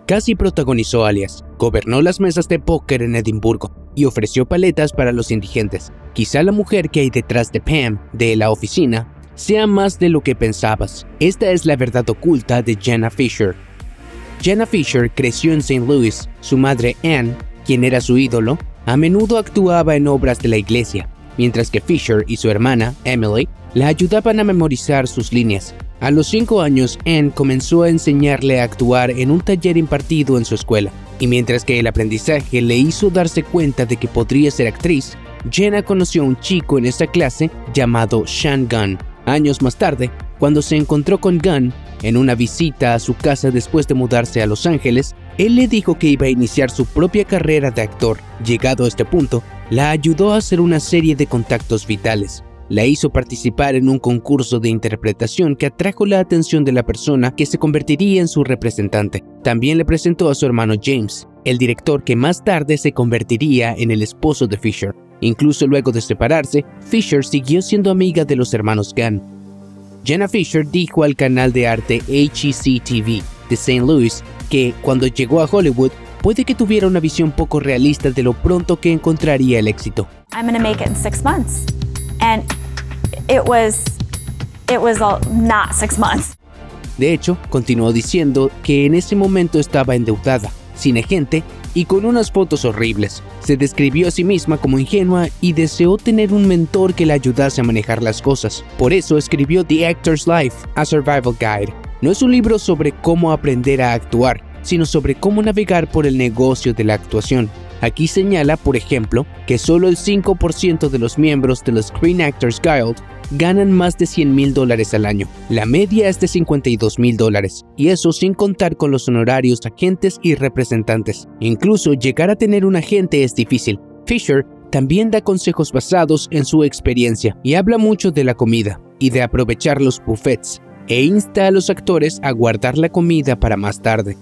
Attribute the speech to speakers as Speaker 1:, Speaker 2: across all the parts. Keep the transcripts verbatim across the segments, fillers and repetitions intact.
Speaker 1: Casi protagonizó Alias, gobernó las mesas de póker en Edimburgo y ofreció paletas para los indigentes. Quizá la mujer que hay detrás de Pam, de La Oficina, sea más de lo que pensabas. Esta es la verdad oculta de Jenna Fischer. Jenna Fischer creció en Saint Louis. Su madre Anne, quien era su ídolo, a menudo actuaba en obras de la iglesia, mientras que Fischer y su hermana, Emily, la ayudaban a memorizar sus líneas. A los cinco años, Anne comenzó a enseñarle a actuar en un taller impartido en su escuela, y mientras que el aprendizaje le hizo darse cuenta de que podría ser actriz, Jenna conoció a un chico en esa clase llamado Sean Gunn. Años más tarde, cuando se encontró con Gunn en una visita a su casa después de mudarse a Los Ángeles, él le dijo que iba a iniciar su propia carrera de actor. Llegado a este punto, la ayudó a hacer una serie de contactos vitales. La hizo participar en un concurso de interpretación que atrajo la atención de la persona que se convertiría en su representante. También le presentó a su hermano James, el director que más tarde se convertiría en el esposo de Fischer. Incluso luego de separarse, Fischer siguió siendo amiga de los hermanos Gunn. Jenna Fischer dijo al canal de arte H E C T V de Saint Louis que, cuando llegó a Hollywood, puede que tuviera una visión poco realista de lo pronto que encontraría el éxito.
Speaker 2: I'm gonna make it in six months. And it was, it was all, not six months.
Speaker 1: De hecho, continuó diciendo que en ese momento estaba endeudada, sin agente y con unas fotos horribles. Se describió a sí misma como ingenua y deseó tener un mentor que la ayudase a manejar las cosas. Por eso escribió The Actor's Life, a Survival Guide. No es un libro sobre cómo aprender a actuar, sino sobre cómo navegar por el negocio de la actuación. Aquí señala, por ejemplo, que solo el cinco por ciento de los miembros del Screen Actors Guild ganan más de cien mil dólares al año. La media es de cincuenta y dos mil dólares, y eso sin contar con los honorarios de agentes y representantes. Incluso llegar a tener un agente es difícil. Fischer también da consejos basados en su experiencia y habla mucho de la comida y de aprovechar los buffets, e insta a los actores a guardar la comida para más tarde.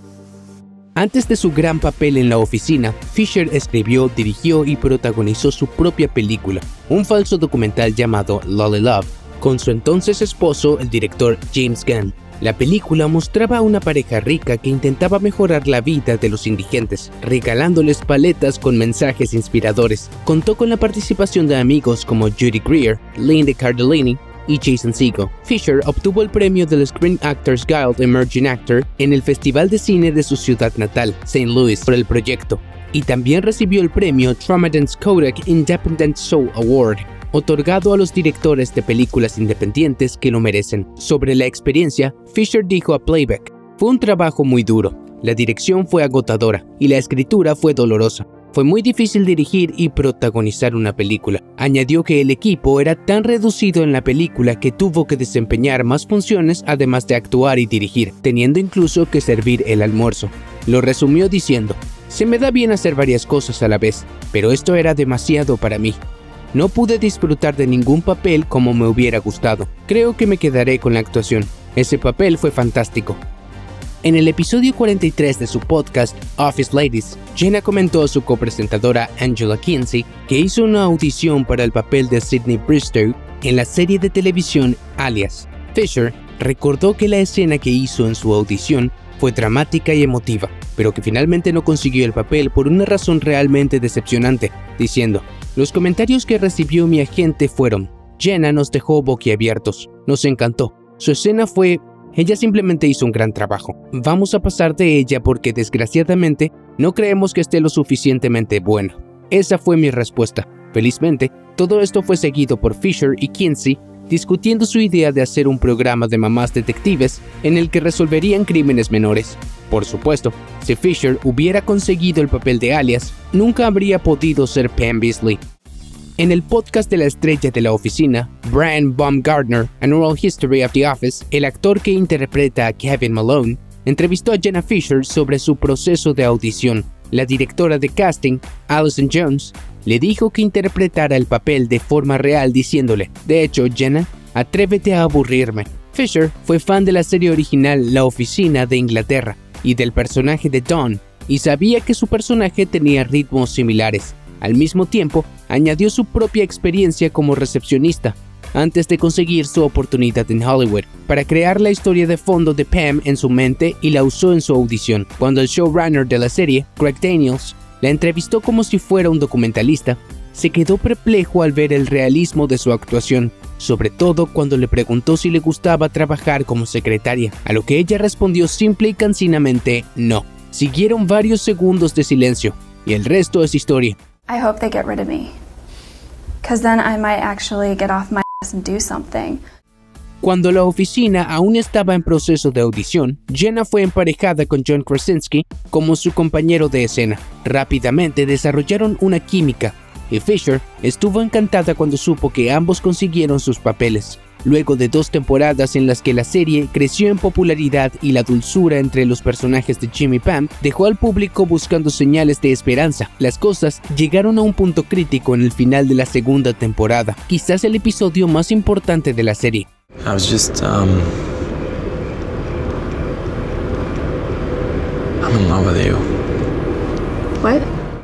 Speaker 1: Antes de su gran papel en La Oficina, Fischer escribió, dirigió y protagonizó su propia película, un falso documental llamado Lolly Love, con su entonces esposo, el director James Gunn. La película mostraba a una pareja rica que intentaba mejorar la vida de los indigentes, regalándoles paletas con mensajes inspiradores. Contó con la participación de amigos como Judy Greer, Linda Cardellini y Jason Segel. Fischer obtuvo el premio del Screen Actors Guild Emerging Actor en el Festival de Cine de su ciudad natal, Saint Louis, por el proyecto, y también recibió el premio Tramadance Kodak Independent Show Award, otorgado a los directores de películas independientes que lo merecen. Sobre la experiencia, Fischer dijo a Playback: "Fue un trabajo muy duro, la dirección fue agotadora y la escritura fue dolorosa. Fue muy difícil dirigir y protagonizar una película". Añadió que el equipo era tan reducido en la película que tuvo que desempeñar más funciones además de actuar y dirigir, teniendo incluso que servir el almuerzo. Lo resumió diciendo: "Se me da bien hacer varias cosas a la vez, pero esto era demasiado para mí. No pude disfrutar de ningún papel como me hubiera gustado. Creo que me quedaré con la actuación. Ese papel fue fantástico". En el episodio cuarenta y tres de su podcast Office Ladies, Jenna comentó a su copresentadora Angela Kinsey que hizo una audición para el papel de Sydney Bristow en la serie de televisión Alias. Fischer recordó que la escena que hizo en su audición fue dramática y emotiva, pero que finalmente no consiguió el papel por una razón realmente decepcionante, diciendo: "Los comentarios que recibió mi agente fueron: Jenna nos dejó boquiabiertos, nos encantó. Su escena fue... Ella simplemente hizo un gran trabajo. Vamos a pasar de ella porque desgraciadamente no creemos que esté lo suficientemente buena". Esa fue mi respuesta. Felizmente, todo esto fue seguido por Fischer y Kinsey discutiendo su idea de hacer un programa de mamás detectives en el que resolverían crímenes menores. Por supuesto, si Fischer hubiera conseguido el papel de Alias, nunca habría podido ser Pam Beesly. En el podcast de la estrella de La Oficina, Brian Baumgartner, An Oral History of the Office, el actor que interpreta a Kevin Malone, entrevistó a Jenna Fischer sobre su proceso de audición. La directora de casting, Allison Jones, le dijo que interpretara el papel de forma real diciéndole: "De hecho, Jenna, atrévete a aburrirme". Fischer fue fan de la serie original La Oficina de Inglaterra y del personaje de Dawn, y sabía que su personaje tenía ritmos similares. Al mismo tiempo, añadió su propia experiencia como recepcionista. antes de conseguir su oportunidad en Hollywood, para crear la historia de fondo de Pam en su mente y la usó en su audición. Cuando el showrunner de la serie, Greg Daniels, la entrevistó como si fuera un documentalista, se quedó perplejo al ver el realismo de su actuación, sobre todo cuando le preguntó si le gustaba trabajar como secretaria, a lo que ella respondió simple y cansinamente no. Siguieron varios segundos de silencio, y el resto es historia.
Speaker 3: I hope they get rid of me, because then I might actually get off my ass and do something.
Speaker 1: Cuando la oficina aún estaba en proceso de audición, Jenna fue emparejada con John Krasinski como su compañero de escena. Rápidamente desarrollaron una química, y Fisher estuvo encantada cuando supo que ambos consiguieron sus papeles. Luego de dos temporadas en las que la serie creció en popularidad y la dulzura entre los personajes de Jim y Pam dejó al público buscando señales de esperanza, las cosas llegaron a un punto crítico en el final de la segunda temporada, quizás el episodio más importante de la serie.
Speaker 4: I was just, um... I'm in love with you.
Speaker 3: What?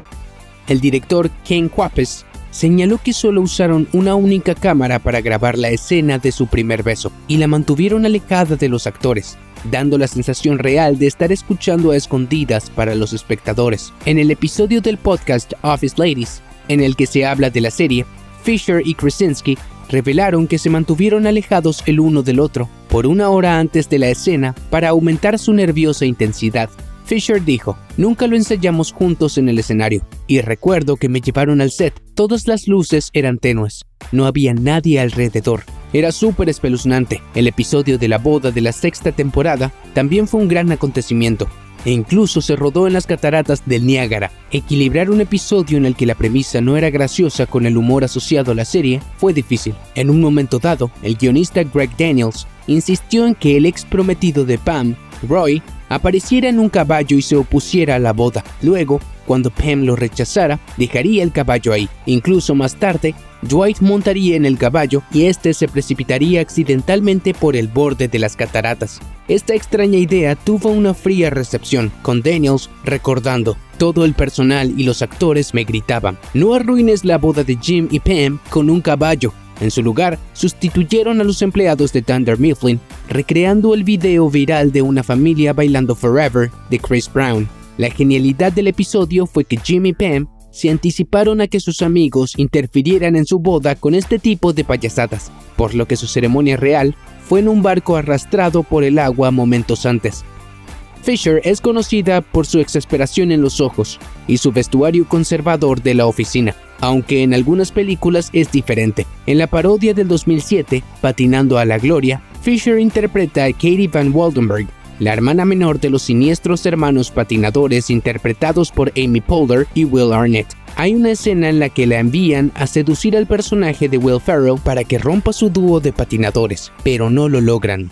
Speaker 1: El director Ken Kwapis señaló que solo usaron una única cámara para grabar la escena de su primer beso y la mantuvieron alejada de los actores, dando la sensación real de estar escuchando a escondidas para los espectadores. En el episodio del podcast Office Ladies, en el que se habla de la serie, Fisher y Krasinski revelaron que se mantuvieron alejados el uno del otro por una hora antes de la escena para aumentar su nerviosa intensidad. Fisher dijo, nunca lo ensayamos juntos en el escenario, y recuerdo que me llevaron al set, todas las luces eran tenues, no había nadie alrededor. Era súper espeluznante. El episodio de la boda de la sexta temporada también fue un gran acontecimiento, e incluso se rodó en las cataratas del Niágara. Equilibrar un episodio en el que la premisa no era graciosa con el humor asociado a la serie fue difícil. En un momento dado, el guionista Greg Daniels insistió en que el ex prometido de Pam, Roy, apareciera en un caballo y se opusiera a la boda. Luego, cuando Pam lo rechazara, dejaría el caballo ahí. Incluso más tarde, Dwight montaría en el caballo y este se precipitaría accidentalmente por el borde de las cataratas. Esta extraña idea tuvo una fría recepción, con Daniels recordando: todo el personal y los actores me gritaban, no arruines la boda de Jim y Pam con un caballo. En su lugar, sustituyeron a los empleados de Dunder Mifflin, recreando el video viral de una familia bailando Forever de Chris Brown. La genialidad del episodio fue que Jim y Pam se anticiparon a que sus amigos interfirieran en su boda con este tipo de payasadas, por lo que su ceremonia real fue en un barco arrastrado por el agua momentos antes. Fisher es conocida por su exasperación en los ojos y su vestuario conservador de la oficina, aunque en algunas películas es diferente. En la parodia del dos mil siete, Patinando a la Gloria, Fisher interpreta a Katie Van Waldenberg, la hermana menor de los siniestros hermanos patinadores interpretados por Amy Poehler y Will Arnett. Hay una escena en la que la envían a seducir al personaje de Will Ferrell para que rompa su dúo de patinadores, pero no lo logran.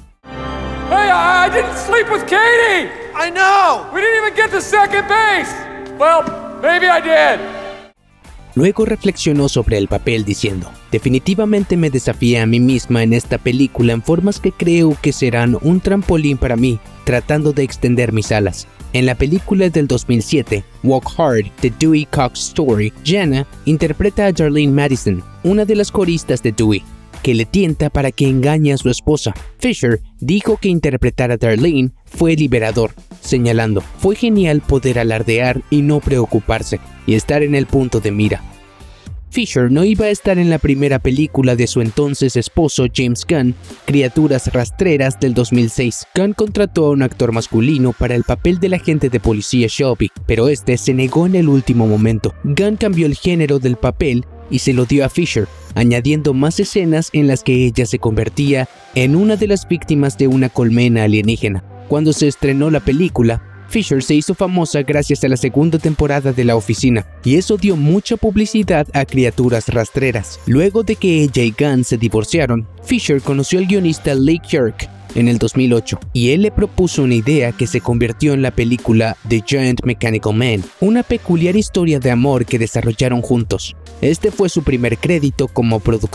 Speaker 5: Hey, I, I didn't sleep with Katie! I know! We didn't even get to second base! Well, maybe I did.
Speaker 1: Luego reflexionó sobre el papel diciendo, definitivamente me desafié a mí misma en esta película en formas que creo que serán un trampolín para mí, tratando de extender mis alas. En la película del dos mil siete, Walk Hard, The Dewey Cox Story, Jenna interpreta a Darlene Madison, una de las coristas de Dewey, que le tienta para que engañe a su esposa. Fisher dijo que interpretar a Darlene fue liberador, señalando, fue genial poder alardear y no preocuparse, y estar en el punto de mira. Fisher no iba a estar en la primera película de su entonces esposo James Gunn, Criaturas Rastreras del dos mil seis. Gunn contrató a un actor masculino para el papel del agente de policía Shelby, pero este se negó en el último momento. Gunn cambió el género del papel y se lo dio a Fisher, añadiendo más escenas en las que ella se convertía en una de las víctimas de una colmena alienígena. Cuando se estrenó la película, Fisher se hizo famosa gracias a la segunda temporada de La Oficina, y eso dio mucha publicidad a Criaturas Rastreras. Luego de que ella y Gunn se divorciaron, Fisher conoció al guionista Lee Kirk en el dos mil ocho, y él le propuso una idea que se convirtió en la película The Giant Mechanical Man, una peculiar historia de amor que desarrollaron juntos. Este fue su primer crédito como productora,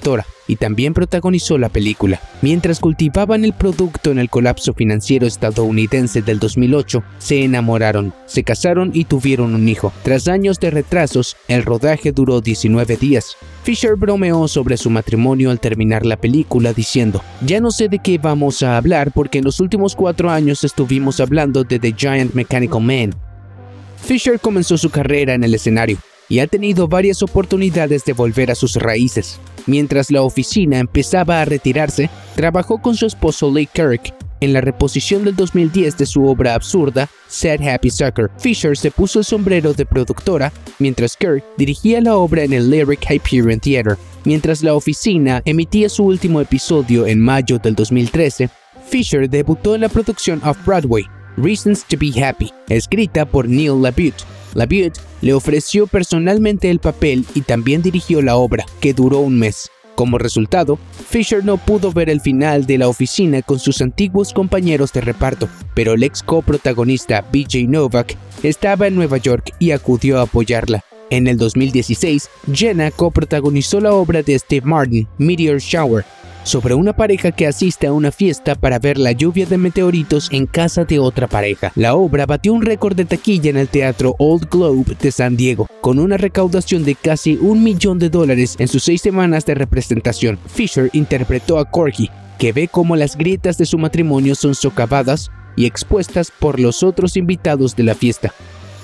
Speaker 1: y también protagonizó la película. Mientras cultivaban el producto en el colapso financiero estadounidense del dos mil ocho, se enamoraron, se casaron y tuvieron un hijo. Tras años de retrasos, el rodaje duró diecinueve días. Fisher bromeó sobre su matrimonio al terminar la película diciendo: "Ya no sé de qué vamos a hablar porque en los últimos cuatro años estuvimos hablando de The Giant Mechanical Man". Fisher comenzó su carrera en el escenario y ha tenido varias oportunidades de volver a sus raíces. Mientras la oficina empezaba a retirarse, trabajó con su esposo Lee Kirk en la reposición del dos mil diez de su obra absurda Sad Happy Sucker. Fisher se puso el sombrero de productora mientras Kirk dirigía la obra en el Lyric Hyperion Theater. Mientras la oficina emitía su último episodio en mayo del dos mil trece, Fisher debutó en la producción Off-Broadway Reasons to Be Happy, escrita por Neil LaBute. LaBute le ofreció personalmente el papel y también dirigió la obra, que duró un mes. Como resultado, Fisher no pudo ver el final de la oficina con sus antiguos compañeros de reparto, pero el ex coprotagonista B J Novak estaba en Nueva York y acudió a apoyarla. En el dos mil dieciséis, Jenna coprotagonizó la obra de Steve Martin, Meteor Shower, sobre una pareja que asiste a una fiesta para ver la lluvia de meteoritos en casa de otra pareja. La obra batió un récord de taquilla en el Teatro Old Globe de San Diego, con una recaudación de casi un millón de dólares en sus seis semanas de representación. Fisher interpretó a Corky, que ve cómo las grietas de su matrimonio son socavadas y expuestas por los otros invitados de la fiesta.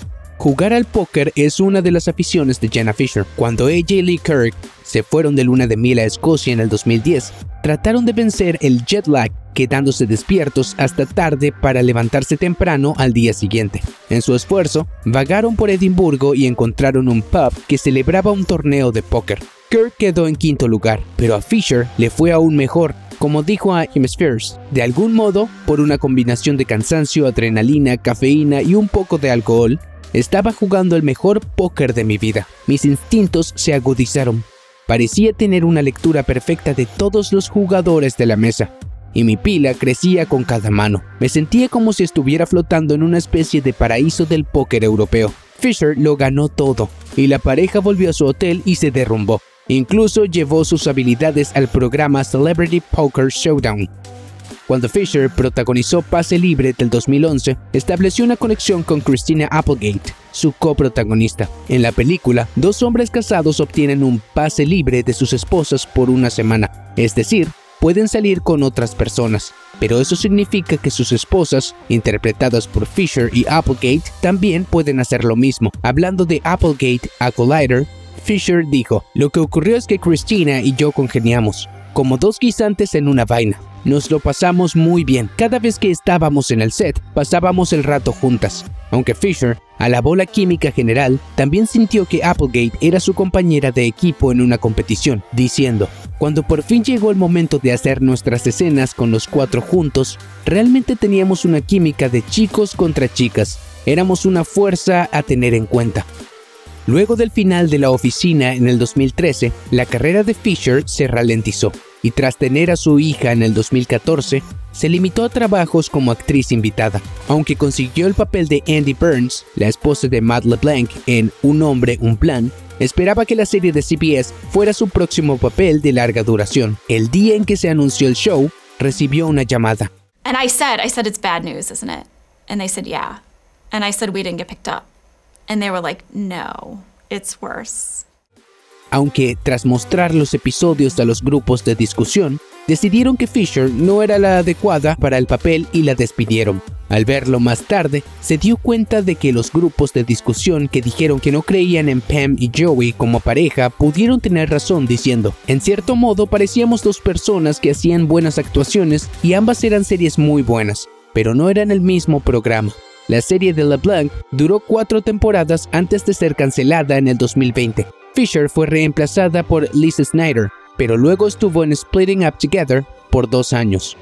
Speaker 1: Jugar al póker es una de las aficiones de Jenna Fisher. Cuando ella y Lee Kirk se fueron de luna de miel a Escocia en el dos mil diez, trataron de vencer el jet lag quedándose despiertos hasta tarde para levantarse temprano al día siguiente. En su esfuerzo, vagaron por Edimburgo y encontraron un pub que celebraba un torneo de póker. Kirk quedó en quinto lugar, pero a Fisher le fue aún mejor. Como dijo a Hemispheres, de algún modo, por una combinación de cansancio, adrenalina, cafeína y un poco de alcohol, estaba jugando el mejor póker de mi vida. Mis instintos se agudizaron. Parecía tener una lectura perfecta de todos los jugadores de la mesa, y mi pila crecía con cada mano. Me sentía como si estuviera flotando en una especie de paraíso del póker europeo. Fisher lo ganó todo, y la pareja volvió a su hotel y se derrumbó. Incluso llevó sus habilidades al programa Celebrity Poker Showdown. Cuando Fisher protagonizó Pase Libre del dos mil once, estableció una conexión con Christina Applegate, su coprotagonista. En la película, dos hombres casados obtienen un pase libre de sus esposas por una semana, es decir, pueden salir con otras personas, pero eso significa que sus esposas, interpretadas por Fisher y Applegate, también pueden hacer lo mismo. Hablando de Applegate a Collider, Fisher dijo: "Lo que ocurrió es que Christina y yo congeniamos, como dos guisantes en una vaina. Nos lo pasamos muy bien. Cada vez que estábamos en el set, pasábamos el rato juntas". Aunque Fisher alabó la química general, también sintió que Applegate era su compañera de equipo en una competición, diciendo: "Cuando por fin llegó el momento de hacer nuestras escenas con los cuatro juntos, realmente teníamos una química de chicos contra chicas. Éramos una fuerza a tener en cuenta". Luego del final de La Oficina en el dos mil trece, la carrera de Fisher se ralentizó, y tras tener a su hija en el dos mil catorce, se limitó a trabajos como actriz invitada. Aunque consiguió el papel de Andy Burns, la esposa de Matt LeBlanc, en Un hombre, un plan, esperaba que la serie de C B S fuera su próximo papel de larga duración. El día en que se anunció el show, recibió una llamada.
Speaker 2: And I said, I said, "It's bad news, isn't it?" And they said, "Yeah." And I said, "We didn't get picked up." And they were like, "No, it's worse."
Speaker 1: Aunque, tras mostrar los episodios a los grupos de discusión, decidieron que Fisher no era la adecuada para el papel y la despidieron. Al verlo más tarde, se dio cuenta de que los grupos de discusión que dijeron que no creían en Pam y Joey como pareja pudieron tener razón diciendo: "En cierto modo parecíamos dos personas que hacían buenas actuaciones y ambas eran series muy buenas, pero no eran el mismo programa". La serie de LeBlanc duró cuatro temporadas antes de ser cancelada en el dos mil veinte. Fisher fue reemplazada por Lisa Snyder, pero luego estuvo en Splitting Up Together por dos años.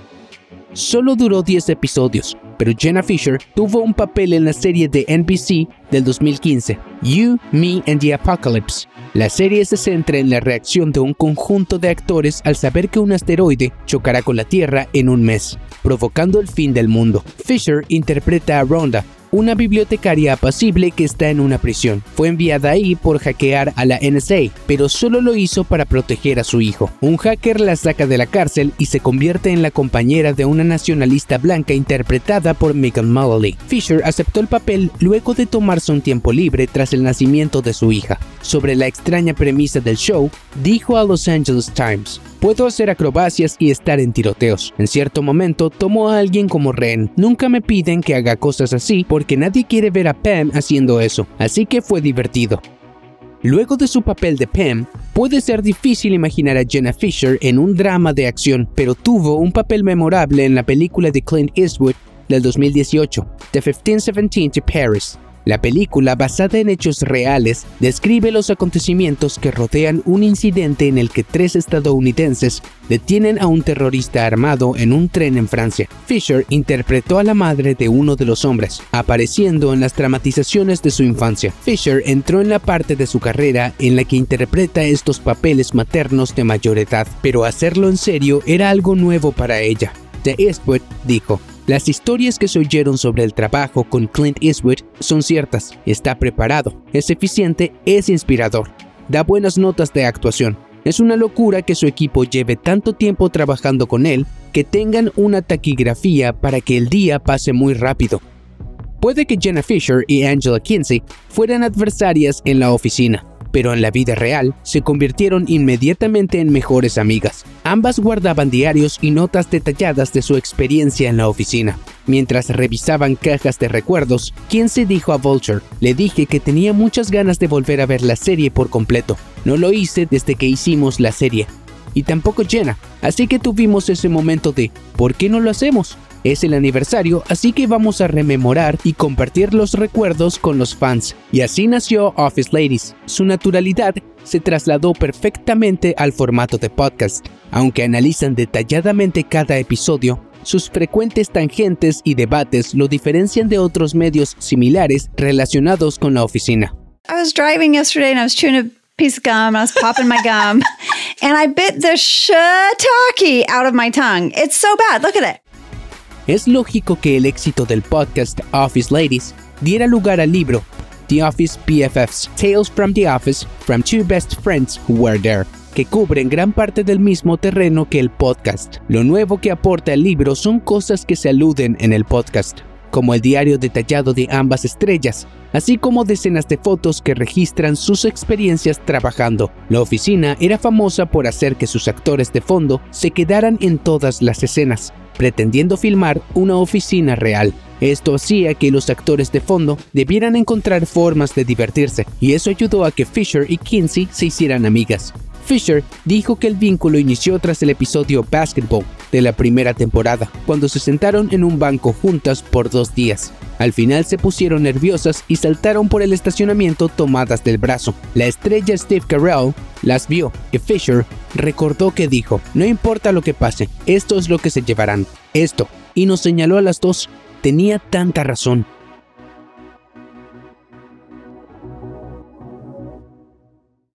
Speaker 1: Solo duró diez episodios, pero Jenna Fisher tuvo un papel en la serie de N B C del dos mil quince, You, Me and the Apocalypse. La serie se centra en la reacción de un conjunto de actores al saber que un asteroide chocará con la Tierra en un mes, provocando el fin del mundo. Fisher interpreta a Rhonda, una bibliotecaria apacible que está en una prisión. Fue enviada ahí por hackear a la N S A, pero solo lo hizo para proteger a su hijo. Un hacker la saca de la cárcel y se convierte en la compañera de una nacionalista blanca interpretada por Megan Mullally. Fisher aceptó el papel luego de tomarse un tiempo libre tras el nacimiento de su hija. Sobre la extraña premisa del show, dijo a Los Angeles Times: "Puedo hacer acrobacias y estar en tiroteos. En cierto momento tomo a alguien como rehén. Nunca me piden que haga cosas así porque nadie quiere ver a Pam haciendo eso, así que fue divertido". Luego de su papel de Pam, puede ser difícil imaginar a Jenna Fisher en un drama de acción, pero tuvo un papel memorable en la película de Clint Eastwood del dos mil dieciocho, The fifteen seventeen to Paris. La película, basada en hechos reales, describe los acontecimientos que rodean un incidente en el que tres estadounidenses detienen a un terrorista armado en un tren en Francia. Fisher interpretó a la madre de uno de los hombres, apareciendo en las dramatizaciones de su infancia. Fisher entró en la parte de su carrera en la que interpreta estos papeles maternos de mayor edad, pero hacerlo en serio era algo nuevo para ella. The Eastwood dijo: "Las historias que se oyeron sobre el trabajo con Clint Eastwood son ciertas. Está preparado, es eficiente, es inspirador. Da buenas notas de actuación. Es una locura que su equipo lleve tanto tiempo trabajando con él que tengan una taquigrafía para que el día pase muy rápido". Puede que Jenna Fisher y Angela Kinsey fueran adversarias en la oficina, pero en la vida real se convirtieron inmediatamente en mejores amigas. Ambas guardaban diarios y notas detalladas de su experiencia en la oficina. Mientras revisaban cajas de recuerdos, Kinsey dijo a Vulture: "Le dije que tenía muchas ganas de volver a ver la serie por completo. No lo hice desde que hicimos la serie. Y tampoco Jenna, así que tuvimos ese momento de ¿por qué no lo hacemos? Es el aniversario, así que vamos a rememorar y compartir los recuerdos con los fans". Y así nació Office Ladies. Su naturalidad se trasladó perfectamente al formato de podcast. Aunque analizan detalladamente cada episodio, sus frecuentes tangentes y debates lo diferencian de otros medios similares relacionados con la oficina.
Speaker 6: I was driving yesterday and I was chewing a piece of gum. I was popping my gum and I bit the shiitake out of my tongue. It's so bad. Look at it.
Speaker 1: Es lógico que el éxito del podcast Office Ladies diera lugar al libro The Office B F Fs, Tales from the Office from Two Best Friends Who Were There, que cubre en gran parte del mismo terreno que el podcast. Lo nuevo que aporta el libro son cosas que se aluden en el podcast, como el diario detallado de ambas estrellas, así como decenas de fotos que registran sus experiencias trabajando. La oficina era famosa por hacer que sus actores de fondo se quedaran en todas las escenas, pretendiendo filmar una oficina real. Esto hacía que los actores de fondo debieran encontrar formas de divertirse, y eso ayudó a que Fisher y Kinsey se hicieran amigas. Fisher dijo que el vínculo inició tras el episodio Basketball de la primera temporada, cuando se sentaron en un banco juntas por dos días. Al final se pusieron nerviosas y saltaron por el estacionamiento tomadas del brazo. La estrella Steve Carell las vio y Fisher recordó que dijo: "No importa lo que pase, esto es lo que se llevarán, esto", y nos señaló a las dos. Tenía tanta razón.